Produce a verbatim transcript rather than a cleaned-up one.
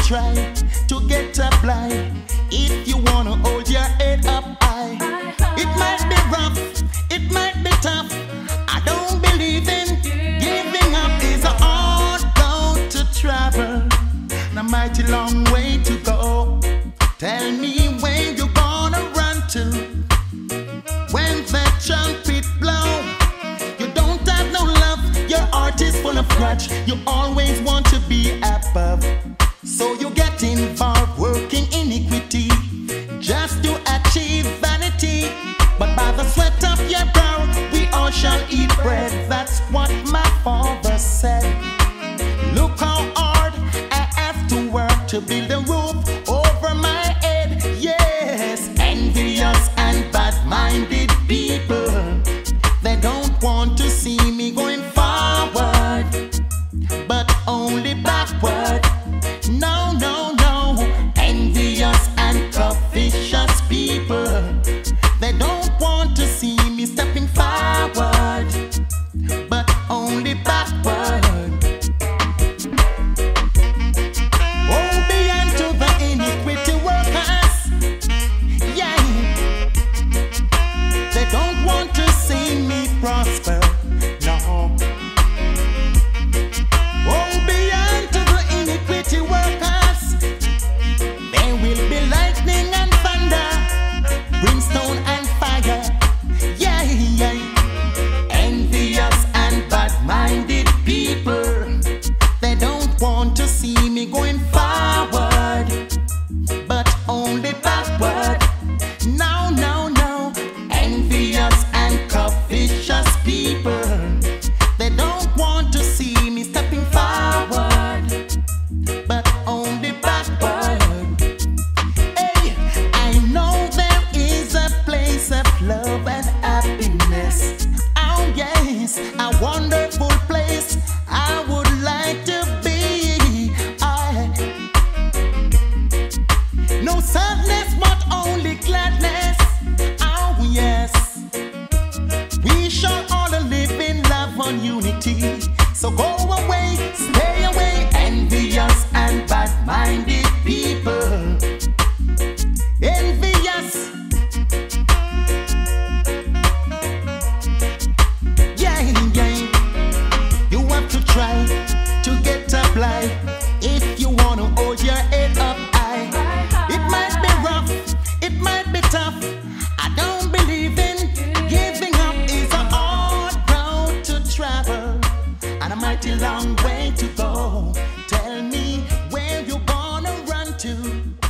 try to get up light if you wanna hold your head up high. It might be rough, it might be tough. I don't believe in giving up. Is a hard road to travel, and a mighty long way to go. Tell me where you gonna run to when the trumpet blow. You don't have no love, your heart is full of grudge. You always want to be above, so you get involved working iniquity just to achieve vanity. But by the sweat of your brow we all shall eat bread. That's what my father said. Look how hard I have to work to build a roof over my head. Yes, envious and bad-minded people, they don't want to see me going forward, but only backward. No, no, no. Envious and covetous people, they don't want to see me stepping forward, but only backward. Oh, be unto the iniquity workers, yeah. They don't want to see me prosper, no. Oh, be unto the iniquity workers, there will be lightning and thunder, brimstone and fire, yeah, yeah. Envious and bad-minded people, they don't want to see me going forward, but only backward. No, no, no. Envious and covetous people, they don't want to see me stepping forward, but only backward. Hey, I know there is a place of love and happiness. Oh yes, a wonderful place I would like to be. I no sadness but only gladness. Oh yes, we shall all live in love and unity. So go away, stay away, envious and bad-minded people. Envious, yeah, yeah. You have to try to get up light if you wanna hold your head up high. It might be rough, it might be tough. I don't believe in giving up. Is a hard road to travel and a mighty long way to go. Tell me where you gonna run to